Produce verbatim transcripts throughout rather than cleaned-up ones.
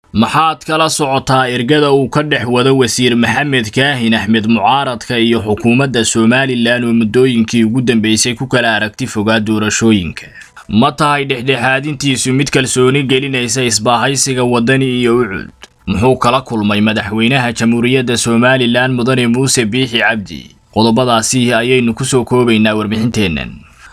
maxaad kala socotaa ergada uu ka dhex wado wasiir Maxamed Kaahin Axmed mucaaradka iyo xukuumadda Soomaaliland oo muddooyinkii ugu dambeysay ku kala aragti fogaa doorashooyinka ma tahay dhexdhexaadintiisu mid kalsooni gelinaysa isbaahaysiga wadani iyo ucud muxuu kala kulmay madaxweynaha Jamhuuriyadda Soomaaliland Mudane Muuse Biixi Cabdi qodobadaasi ayaynu ku soo koobaynaa warbixinteennan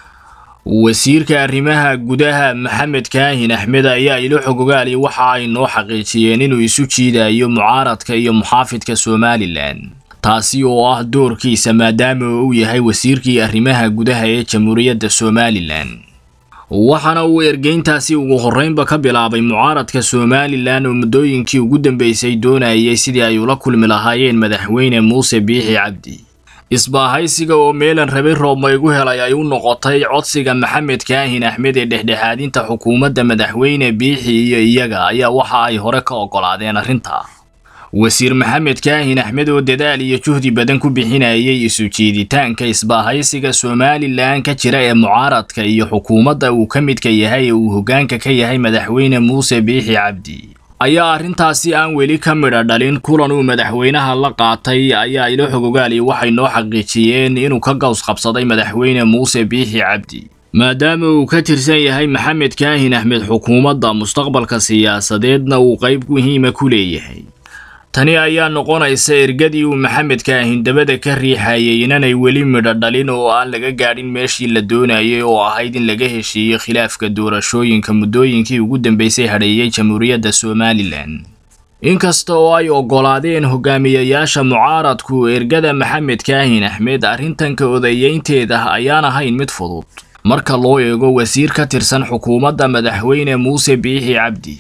wasiirka arrimaha gudaha Maxamed Kaahin Axmed ayaa ilo xogogaali waxa ay noo xaqiijiyeen inuu isu jiidayo mucaaradka iyo muxaafidka Soomaaliland taasi oo ah doorkiisa maadaama uu yahay wasiirkii arrimaha gudaha ee Jamhuuriyadda Soomaaliland waxaana uu ergeyntaasi ugu horreynba ka bilaabay mucaaradka Soomaaliland oo muddooyinkii ugu dambeysay doonayay sidii ay ula kulmi lahaayeen madaxweyne Muuse Biixi Cabdi isbaahaysiga oo meelan rabay roob ma igu helay ay u noqotay codsiga Maxamed Kaahin Axmed ee dhexdhexaadinta xukuumadda madaxweyne Biixi iyo iyaga ayaa waxa ay hore ka ogolaadeen arrinta wasiir Maxamed Kaahin Axmed oo dadaal iyo juhdi badan ku bixinayay isu jiiditaanka isbaahaysiga Soomaaliland ka jira ee mucaaradka iyo xukuumadda uu ka midka yahay uu hoggaanka ka yahay madaxweyne Muuse Biixi Cabdi ayaa arrintaasi aan weli ka midha dhalin kulan uu madaxweynaha la qaatay ayaa ilo xogogaali waxay noo xaqiijiyeen inuu ka gaws qabsaday madaxweyne Muuse Biixi Cabdi maadaama uu ka tirsan yahay Maxamed Kaahin Axmed xukuumadda mustaqbalka siyaasadeedna uu qayb muhiim ah ku leeyahay tani ayaa noqonaysa ergadii uu Maxamed Kaahin dabada ka riixayay inanay weli midha dhalin oo aan laga gaadhin meeshii la doonayay oo ahayd in laga heshiiyo khilaafka doorashooyinka muddooyinkii ugu dambeysay hadheeyay Jamhuuriyadda Soomaaliland inkasta oo ay ogolaadeen hogaamiyayaasha mucaaradku ergada Maxamed Kaahin Axmed arrintan ka odayeynteeda ayaan ahayn mid fudud marka loo eego wasiir ka tirsan xukuumadda madaxweyne Muuse Biixi Cabdi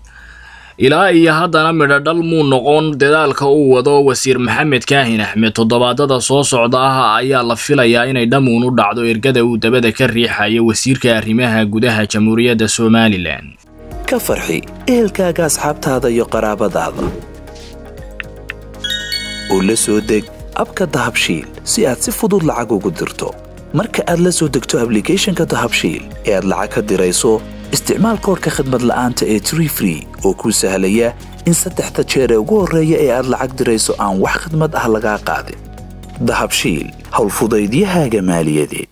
ilaa iyo haddana midha dhal muu noqon dadaalka uu wado wasiir Maxamed Kaahin Axmed toddobaadada soo socda ah ayaa la filayaa inay dhamuun u dhacdo ergada uu dabada ka riixayo wasiirka arrimaha gudaha Jamhuuriyadda Soomaaliland ka farxi ehelkaaga asxaabtaada iyo qaraabadaada oo la soo deg abka Dahabshiil si aad si fudud lacag ugu dirto marka aad la soo degto applicationka Dahabshiil ee aad lacag ka dirayso isticmaal koodka khidmad la'aanta ee three free oo ku sahlaya in saddexda jeer ee ugu horreeya ee aad lacag dirayso aan wax khidmad ah laga qaadin Dahabshiil hawl fudaydiyahaaga maaliyadeed